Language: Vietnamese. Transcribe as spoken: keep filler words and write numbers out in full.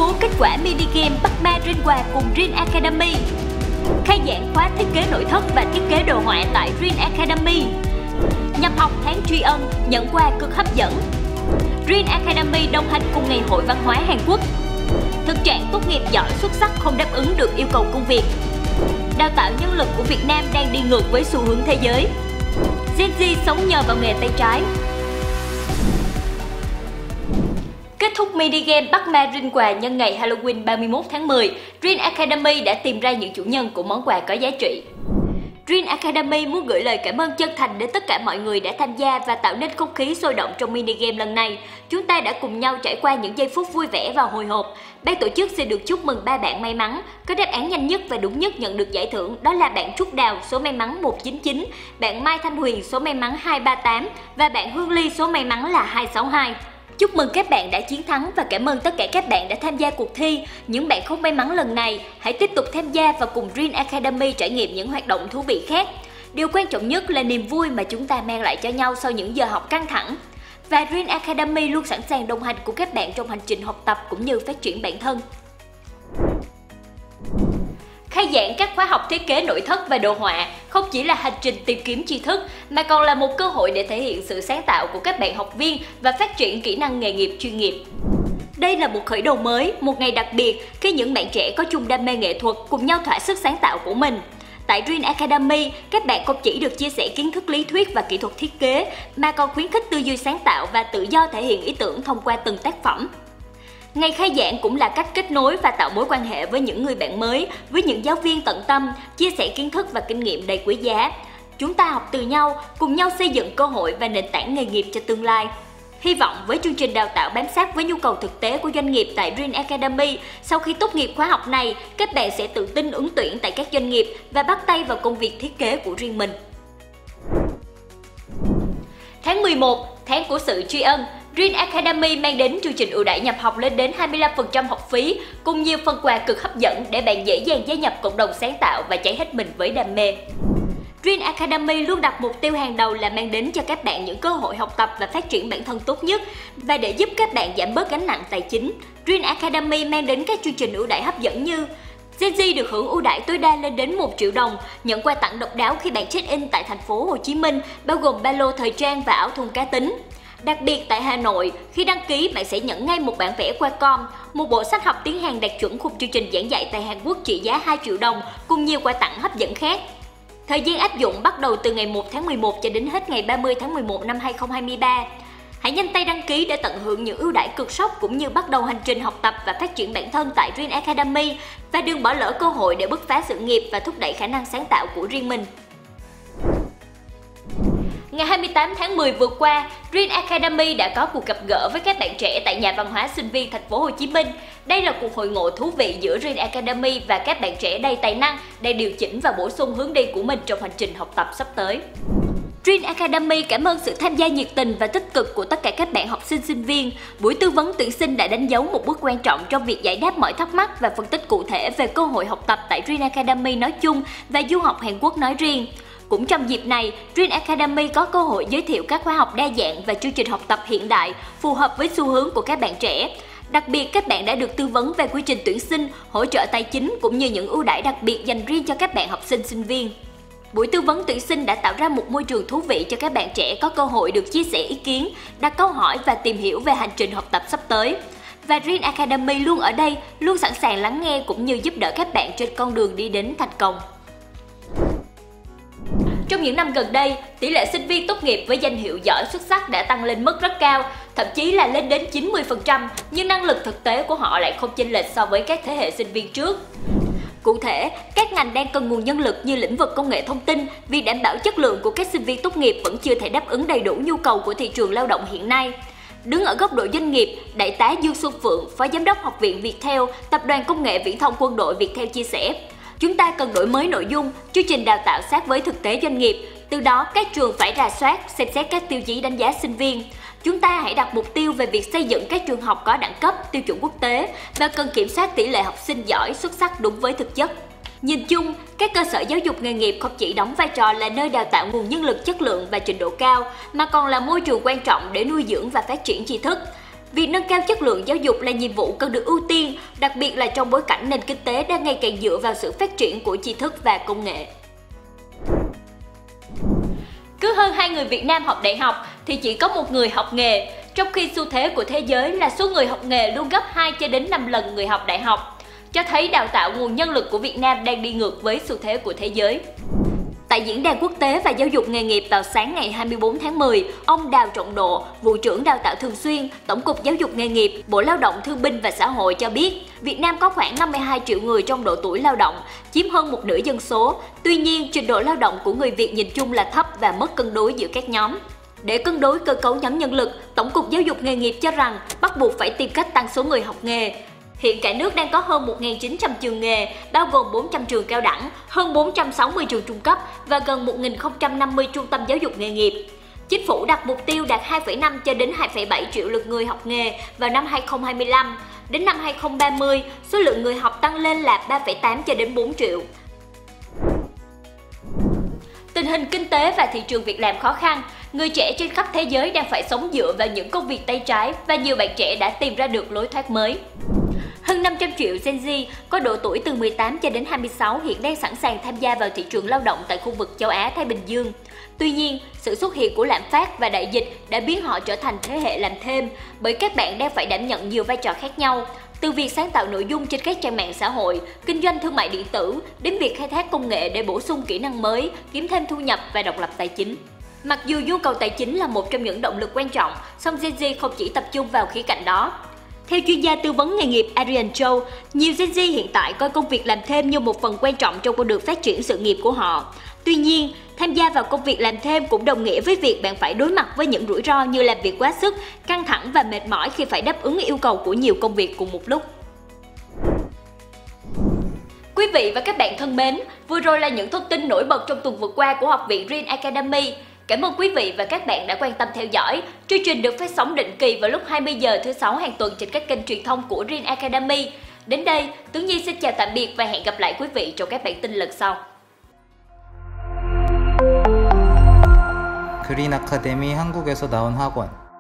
bố kết quả mini game bắt ma rên quà cùng Dream Academy. Khai giảng khóa thiết kế nội thất và thiết kế đồ họa tại Dream Academy. Nhập học tháng tri ân, nhận quà cực hấp dẫn. Dream Academy đồng hành cùng Ngày hội Văn hóa Hàn Quốc. Thực trạng tốt nghiệp giỏi xuất sắc không đáp ứng được yêu cầu công việc. Đào tạo nhân lực của Việt Nam đang đi ngược với xu hướng thế giới. Gen Z sống nhờ vào nghề tay trái. Kết thúc mini game bắt ma rên quà nhân ngày Halloween ba mươi mốt tháng mười, Dream Academy đã tìm ra những chủ nhân của món quà có giá trị. Dream Academy muốn gửi lời cảm ơn chân thành đến tất cả mọi người đã tham gia và tạo nên không khí sôi động trong mini game lần này. Chúng ta đã cùng nhau trải qua những giây phút vui vẻ và hồi hộp. Ban tổ chức sẽ được chúc mừng ba bạn may mắn. Có đáp án nhanh nhất và đúng nhất nhận được giải thưởng, đó là bạn Trúc Đào số may mắn một chín chín, bạn Mai Thanh Huyền số may mắn hai ba tám và bạn Hương Ly số may mắn là hai sáu hai. Chúc mừng các bạn đã chiến thắng và cảm ơn tất cả các bạn đã tham gia cuộc thi. Những bạn không may mắn lần này, hãy tiếp tục tham gia và cùng Dream Academy trải nghiệm những hoạt động thú vị khác. Điều quan trọng nhất là niềm vui mà chúng ta mang lại cho nhau sau những giờ học căng thẳng. Và Dream Academy luôn sẵn sàng đồng hành cùng các bạn trong hành trình học tập cũng như phát triển bản thân. Khai giảng các khóa học thiết kế nội thất và đồ họa không chỉ là hành trình tìm kiếm tri thức mà còn là một cơ hội để thể hiện sự sáng tạo của các bạn học viên và phát triển kỹ năng nghề nghiệp chuyên nghiệp. Đây là một khởi đầu mới, một ngày đặc biệt khi những bạn trẻ có chung đam mê nghệ thuật cùng nhau thỏa sức sáng tạo của mình. Tại Dream Academy, các bạn không chỉ được chia sẻ kiến thức lý thuyết và kỹ thuật thiết kế mà còn khuyến khích tư duy sáng tạo và tự do thể hiện ý tưởng thông qua từng tác phẩm. Ngày khai giảng cũng là cách kết nối và tạo mối quan hệ với những người bạn mới, với những giáo viên tận tâm, chia sẻ kiến thức và kinh nghiệm đầy quý giá. Chúng ta học từ nhau, cùng nhau xây dựng cơ hội và nền tảng nghề nghiệp cho tương lai. Hy vọng với chương trình đào tạo bám sát với nhu cầu thực tế của doanh nghiệp tại Dream Academy, sau khi tốt nghiệp khóa học này, các bạn sẽ tự tin ứng tuyển tại các doanh nghiệp và bắt tay vào công việc thiết kế của riêng mình. Tháng mười một, tháng của sự tri ân, Dream Academy mang đến chương trình ưu đãi nhập học lên đến hai mươi lăm phần trăm học phí cùng nhiều phần quà cực hấp dẫn để bạn dễ dàng gia nhập cộng đồng sáng tạo và cháy hết mình với đam mê. Dream Academy luôn đặt mục tiêu hàng đầu là mang đến cho các bạn những cơ hội học tập và phát triển bản thân tốt nhất. Và để giúp các bạn giảm bớt gánh nặng tài chính, Dream Academy mang đến các chương trình ưu đãi hấp dẫn như Gen Z được hưởng ưu đãi tối đa lên đến một triệu đồng, nhận quà tặng độc đáo khi bạn check-in tại thành phố Hồ Chí Minh, bao gồm ba lô thời trang và áo thun cá tính. Đặc biệt tại Hà Nội, khi đăng ký bạn sẽ nhận ngay một bản vẽ qua com, một bộ sách học tiếng Hàn đạt chuẩn khung chương trình giảng dạy tại Hàn Quốc trị giá hai triệu đồng cùng nhiều quà tặng hấp dẫn khác. Thời gian áp dụng bắt đầu từ ngày một tháng mười một cho đến hết ngày ba mươi tháng mười một năm hai nghìn không trăm hai mươi ba. Hãy nhanh tay đăng ký để tận hưởng những ưu đãi cực sốc cũng như bắt đầu hành trình học tập và phát triển bản thân tại Dream Academy và đừng bỏ lỡ cơ hội để bứt phá sự nghiệp và thúc đẩy khả năng sáng tạo của riêng mình. Ngày hai mươi tám tháng mười vừa qua, Dream Academy đã có cuộc gặp gỡ với các bạn trẻ tại Nhà văn hóa sinh viên thành phố Hồ Chí Minh. Đây là cuộc hội ngộ thú vị giữa Dream Academy và các bạn trẻ đầy tài năng để điều chỉnh và bổ sung hướng đi của mình trong hành trình học tập sắp tới. Dream Academy cảm ơn sự tham gia nhiệt tình và tích cực của tất cả các bạn học sinh sinh viên. Buổi tư vấn tuyển sinh đã đánh dấu một bước quan trọng trong việc giải đáp mọi thắc mắc và phân tích cụ thể về cơ hội học tập tại Dream Academy nói chung và du học Hàn Quốc nói riêng. Cũng trong dịp này, Dream Academy có cơ hội giới thiệu các khóa học đa dạng và chương trình học tập hiện đại phù hợp với xu hướng của các bạn trẻ. Đặc biệt, các bạn đã được tư vấn về quy trình tuyển sinh, hỗ trợ tài chính cũng như những ưu đãi đặc biệt dành riêng cho các bạn học sinh sinh viên. Buổi tư vấn tuyển sinh đã tạo ra một môi trường thú vị cho các bạn trẻ có cơ hội được chia sẻ ý kiến, đặt câu hỏi và tìm hiểu về hành trình học tập sắp tới. Và Dream Academy luôn ở đây, luôn sẵn sàng lắng nghe cũng như giúp đỡ các bạn trên con đường đi đến thành công. Trong những năm gần đây, tỷ lệ sinh viên tốt nghiệp với danh hiệu giỏi xuất sắc đã tăng lên mức rất cao, thậm chí là lên đến chín mươi phần trăm, nhưng năng lực thực tế của họ lại không chênh lệch so với các thế hệ sinh viên trước. Cụ thể, các ngành đang cần nguồn nhân lực như lĩnh vực công nghệ thông tin, việc đảm bảo chất lượng của các sinh viên tốt nghiệp vẫn chưa thể đáp ứng đầy đủ nhu cầu của thị trường lao động hiện nay. Đứng ở góc độ doanh nghiệp, Đại tá Dương Xuân Phượng, Phó Giám đốc Học viện Viettel, Tập đoàn Công nghệ Viễn thông Quân đội Viettel chia sẻ, chúng ta cần đổi mới nội dung, chương trình đào tạo sát với thực tế doanh nghiệp. Từ đó, các trường phải rà soát, xem xét các tiêu chí đánh giá sinh viên. Chúng ta hãy đặt mục tiêu về việc xây dựng các trường học có đẳng cấp, tiêu chuẩn quốc tế và cần kiểm soát tỷ lệ học sinh giỏi, xuất sắc đúng với thực chất. Nhìn chung, các cơ sở giáo dục nghề nghiệp không chỉ đóng vai trò là nơi đào tạo nguồn nhân lực chất lượng và trình độ cao, mà còn là môi trường quan trọng để nuôi dưỡng và phát triển tri thức. Việc nâng cao chất lượng giáo dục là nhiệm vụ cần được ưu tiên, đặc biệt là trong bối cảnh nền kinh tế đang ngày càng dựa vào sự phát triển của tri thức và công nghệ. Cứ hơn hai người Việt Nam học đại học thì chỉ có một người học nghề, trong khi xu thế của thế giới là số người học nghề luôn gấp hai cho đến năm lần người học đại học, cho thấy đào tạo nguồn nhân lực của Việt Nam đang đi ngược với xu thế của thế giới. Tại Diễn đàn Quốc tế và Giáo dục nghề nghiệp vào sáng ngày hai mươi tư tháng mười, ông Đào Trọng Độ, Vụ trưởng Đào tạo Thường xuyên, Tổng cục Giáo dục nghề nghiệp, Bộ Lao động Thương binh và Xã hội cho biết, Việt Nam có khoảng năm mươi hai triệu người trong độ tuổi lao động, chiếm hơn một nửa dân số. Tuy nhiên, trình độ lao động của người Việt nhìn chung là thấp và mất cân đối giữa các nhóm. Để cân đối cơ cấu nhóm nhân lực, Tổng cục Giáo dục nghề nghiệp cho rằng bắt buộc phải tìm cách tăng số người học nghề. Hiện cả nước đang có hơn một nghìn chín trăm trường nghề, bao gồm bốn trăm trường cao đẳng, hơn bốn trăm sáu mươi trường trung cấp và gần một nghìn không trăm năm mươi trung tâm giáo dục nghề nghiệp. Chính phủ đặt mục tiêu đạt hai phẩy năm cho đến hai phẩy bảy triệu lượt người học nghề vào năm hai nghìn không trăm hai mươi lăm. Đến năm hai nghìn không trăm ba mươi, số lượng người học tăng lên là ba phẩy tám cho đến bốn triệu. Tình hình kinh tế và thị trường việc làm khó khăn, người trẻ trên khắp thế giới đang phải sống dựa vào những công việc tay trái và nhiều bạn trẻ đã tìm ra được lối thoát mới. Hơn năm trăm triệu Gen Z có độ tuổi từ mười tám cho đến hai mươi sáu hiện đang sẵn sàng tham gia vào thị trường lao động tại khu vực châu Á-Thái Bình Dương. Tuy nhiên, sự xuất hiện của lạm phát và đại dịch đã biến họ trở thành thế hệ làm thêm, bởi các bạn đang phải đảm nhận nhiều vai trò khác nhau, từ việc sáng tạo nội dung trên các trang mạng xã hội, kinh doanh thương mại điện tử, đến việc khai thác công nghệ để bổ sung kỹ năng mới, kiếm thêm thu nhập và độc lập tài chính. Mặc dù nhu cầu tài chính là một trong những động lực quan trọng, song Gen Z không chỉ tập trung vào khía cạnh đó. Theo chuyên gia tư vấn nghề nghiệp Adrian Châu, nhiều Gen Z hiện tại coi công việc làm thêm như một phần quan trọng trong con đường phát triển sự nghiệp của họ. Tuy nhiên, tham gia vào công việc làm thêm cũng đồng nghĩa với việc bạn phải đối mặt với những rủi ro như làm việc quá sức, căng thẳng và mệt mỏi khi phải đáp ứng yêu cầu của nhiều công việc cùng một lúc. Quý vị và các bạn thân mến, vừa rồi là những thông tin nổi bật trong tuần vừa qua của Học viện Green Academy. Cảm ơn quý vị và các bạn đã quan tâm theo dõi. Chương trình được phát sóng định kỳ vào lúc hai mươi giờ thứ sáu hàng tuần trên các kênh truyền thông của Green Academy. Đến đây, Tường Nhi xin chào tạm biệt và hẹn gặp lại quý vị trong các bản tin lần sau. 그린 아카데미 한국에서 나온 학원